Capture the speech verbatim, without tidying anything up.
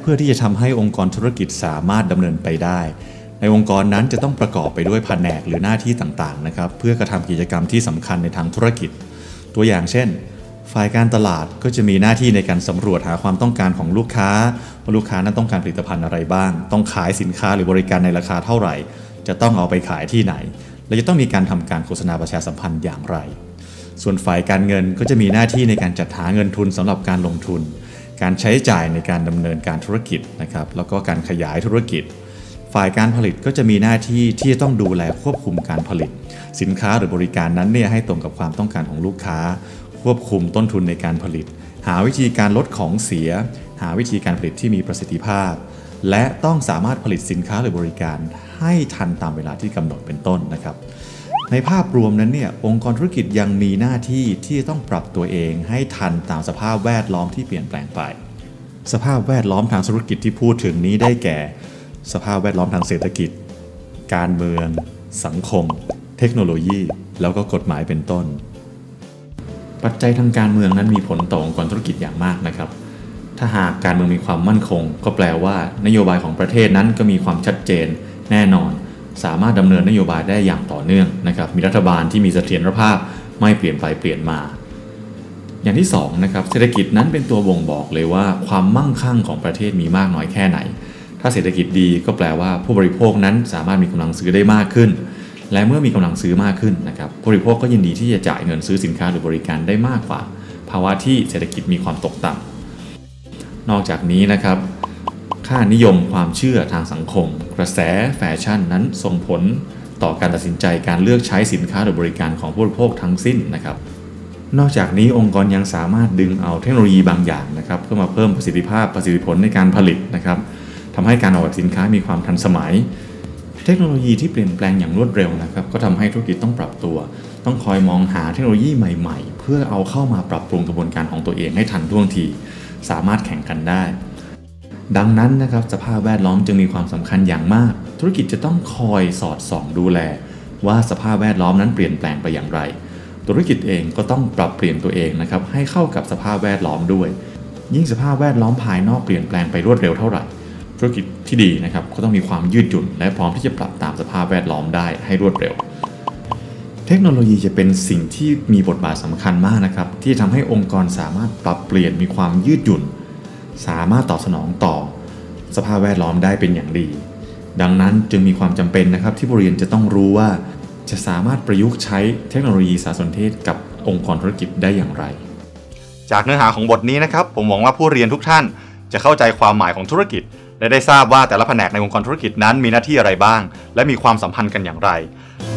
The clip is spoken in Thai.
พื่อที่จะทำให้องค์กรธุรกิจสามารถดำเนินไปได้ในองค์กรนั้นจะต้องประกอบไปด้วยแผนกหรือหน้าที่ต่างๆนะครับเพื่อกระทำกิจกรรมที่สำคัญในทางธุรกิจตัวอย่างเช่นฝ่ายการตลาดก็จะมีหน้าที่ในการสำรวจหาความต้องการของลูกค้าว่าลูกค้านั้นต้องการผลิตภัณฑ์อะไรบ้างต้องขายสินค้าหรือบริการในราคาเท่าไหร่จะต้องเอาไปขายที่ไหนและจะต้องมีการทำการโฆษณาประชาสัมพันธ์อย่างไรส่วนฝ่ายการเงินก็จะมีหน้าที่ในการจัดหาเงินทุนสำหรับการลงทุนการใช้จ่ายในการดำเนินการธุรกิจนะครับแล้วก็การขยายธุรกิจฝ่ายการผลิตก็จะมีหน้าที่ที่จะต้องดูแลควบคุมการผลิตสินค้าหรือบริการนั้นเนี่ยให้ตรงกับความต้องการของลูกค้าควบคุมต้นทุนในการผลิตหาวิธีการลดของเสียหาวิธีการผลิตที่มีประสิทธิภาพและต้องสามารถผลิตสินค้าหรือบริการให้ทันตามเวลาที่กำหนดเป็นต้นนะครับในภาพรวมนั้นเนี่ยองค์กรธุรกิจยังมีหน้าที่ที่ต้องปรับตัวเองให้ทันตามสภาพแวดล้อมที่เปลี่ยนแปลงไปสภาพแวดล้อมทางธุรกิจที่พูดถึงนี้ได้แก่สภาพแวดล้อมทางเศรษฐกิจการเมืองสังคมเทคโนโลยีแล้วก็กฎหมายเป็นต้นปัจจัยทางการเมืองนั้นมีผลต่อองค์กรธุรกิจอย่างมากนะครับถ้าหากการเมืองมีความมั่นคงก็แปลว่านโยบายของประเทศนั้นก็มีความชัดเจนแน่นอนสามารถดำเนินนโยบายได้อย่างต่อเนื่องนะครับมีรัฐบาลที่มีเสถียรภาพไม่เปลี่ยนไปเปลี่ยนมาอย่างที่สองนะครับเศรษฐกิจนั้นเป็นตัวบ่งบอกเลยว่าความมั่งคั่งของประเทศมีมากน้อยแค่ไหนถ้าเศรษฐกิจดีก็แปลว่าผู้บริโภคนั้นสามารถมีกำลังซื้อได้มากขึ้นและเมื่อมีกำลังซื้อมากขึ้นนะครับผู้บริโภคก็ยินดีที่จะจ่ายเงินซื้อสินค้าหรือบริการได้มากกว่าภาวะที่เศรษฐกิจมีความตกต่ำนอกจากนี้นะครับค่านิยมความเชื่อทางสังคมกระแสแฟชั่นนั้นส่งผลต่อการตัดสินใจการเลือกใช้สินค้าหรือบริการของผู้บริโภคทั้งสิ้นนะครับนอกจากนี้องค์กรยังสามารถดึงเอาเทคโนโลยีบางอย่างนะครับเพื่อมาเพิ่มประสิทธิภาพประสิทธิผลในการผลิตนะครับทำให้การออกแบบสินค้ามีความทันสมัยเทคโนโลยีที่เปลี่ยนแปลงอย่างรวดเร็วนะครับก็ทำให้ธุรกิจต้องปรับตัวต้องคอยมองหาเทคโนโลยีใหม่ๆเพื่อเอาเข้ามาปรับปรุงกระบวนการของตัวเองให้ทันท่วงทีสามารถแข่งขันได้ดังนั้นนะครับสภาพแวดล้อมจึงมีความสำคัญอย่างมากธุรกิจจะต้องคอยสอดส่องดูแลว่าสภาพแวดล้อมนั้นเปลี่ยนแปลงไปอย่างไรธุรกิจเองก็ต้องปรับเปลี่ยนตัวเองนะครับให้เข้ากับสภาพแวดล้อมด้วยยิ่งสภาพแวดล้อมภายนอกเปลี่ยนแปลงไปรวดเร็วเท่าไหร่ธุรกิจที่ดีนะครับก็ต้องมีความยืดหยุ่นและพร้อมที่จะปรับตามสภาพแวดล้อมได้ให้รวดเร็วเทคโนโลยีจะเป็นสิ่งที่มีบทบาทสำคัญมากนะครับที่ทำให้องค์กรสามารถปรับเปลี่ยนมีความยืดหยุ่นสามารถตอบสนองต่อสภาพแวดล้อมได้เป็นอย่างดีดังนั้นจึงมีความจำเป็นนะครับที่ผู้เรียนจะต้องรู้ว่าจะสามารถประยุกต์ใช้เทคโนโลยีสารสนเทศกับองค์กรธุรกิจได้อย่างไรจากเนื้อหาของบทนี้นะครับผมหวังว่าผู้เรียนทุกท่านจะเข้าใจความหมายของธุรกิจและได้ทราบว่าแต่ละแผนกในองค์กรธุรกิจนั้นมีหน้าที่อะไรบ้างและมีความสัมพันธ์กันอย่างไร